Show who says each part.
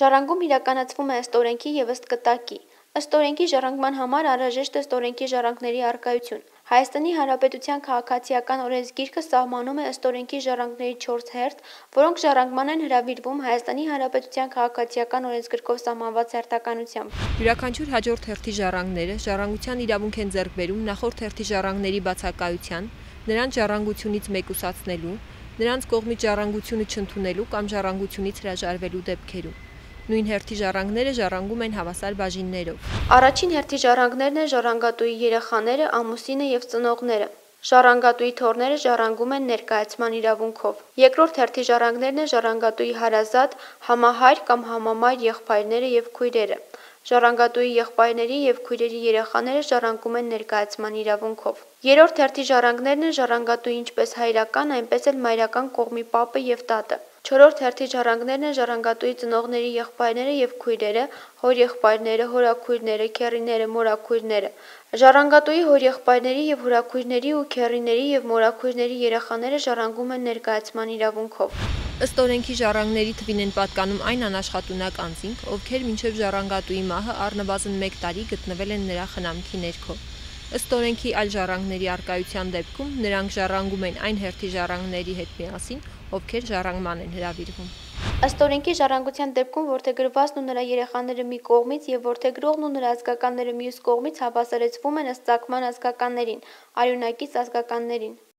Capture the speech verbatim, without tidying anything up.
Speaker 1: Ժառանգում իրականացվում է ըստ օրենքի և ըստ կտակի։ Ըստ օրենքի ժառանգման համար անհրաժեշտ է ըստ օրենքի ժառանգների առկայություն։ Հայաստանի Հանրապետության քաղաքացիական օրենսգիրքը սահմանում է ըստ օրենքի ժառանգների չորս հերթ, որոնք ժառանգման են հրավիրվում Հայաստանի Հանրապետության քաղաքացիական օրենսգրքով սահմանված հերթականությամբ։
Speaker 2: Յուրաքանչյուր հաջորդ հերթի ժառանգները ժառանգության իրավունք են ձեռք բերում նախորդ հերթի ժառանգների բացակայության, նրանց ժառանգությունից մեկուսացնելու, նրանց կողմից ժառանգությունը չընդունելու կամ ժառանգությունից հրաժարվելու դեպքերում։ Նույն հերթի ժառանգները ժառանգում են հավասար բաժիններով։
Speaker 1: Առաջին հերթի ժառանգներն են ժառանգատուի երեխաները, ամուսինը և ծնողները։ Ժառանգատուի թոռները ժառանգում են ներկայացման իրավունքով։ Երկրորդ հերթի ժառանգներն են ժառանգատուի հարազատ, համահայր կամ համամայր եղբայրները և քույրերը։ Ժառանգատուի եղբայրների և քույրերի երեխաները ժառանգում են ներկայացման իրավունքով։ Երրորդ հերթի ժառանգներն են ժառանգատուի ինչպես հայրական, այնպես էլ մայրական կողմի պապը և տատը։ Չորրորդ հերթի ժառանգներն են ժառանգատուի ծնողների եղբայրները և քույրերը, հորեղբայրները, հորաքույրները, քեռիները, մորաքույրները։ Ժառանգատուի հորեղբայրների և հորաքույրների ու քեռիների և մորաքույրների երեխաները ժառանգում են ներկայացման իրավունքով։
Speaker 2: Ըստ օրենքի ժառանգների թվին են պատկանում այն անաշխատունակ անձինք, ովքեր մինչև ժառանգատուի մահը առնվազն մեկ տարի գտնվել են նրա խնամքի ներքո։ Ըստ օրենքի այլ ժառանգների առկայության դեպքում նրանք ժառանգում են այն հերթի ժառանգների հետ միասին, ովքեր ժառանգման են հրավիրվում։
Speaker 1: Ըստ օրենքի ժառանգության դեպքում որդեգրվածն ու նրա երեխաները մի կողմից և որդեգրողն ու նրա ազգականները մյուս կողմից հավասարեցվում են ըստ ծագման ազգականներին, արյունակից ազգականներին։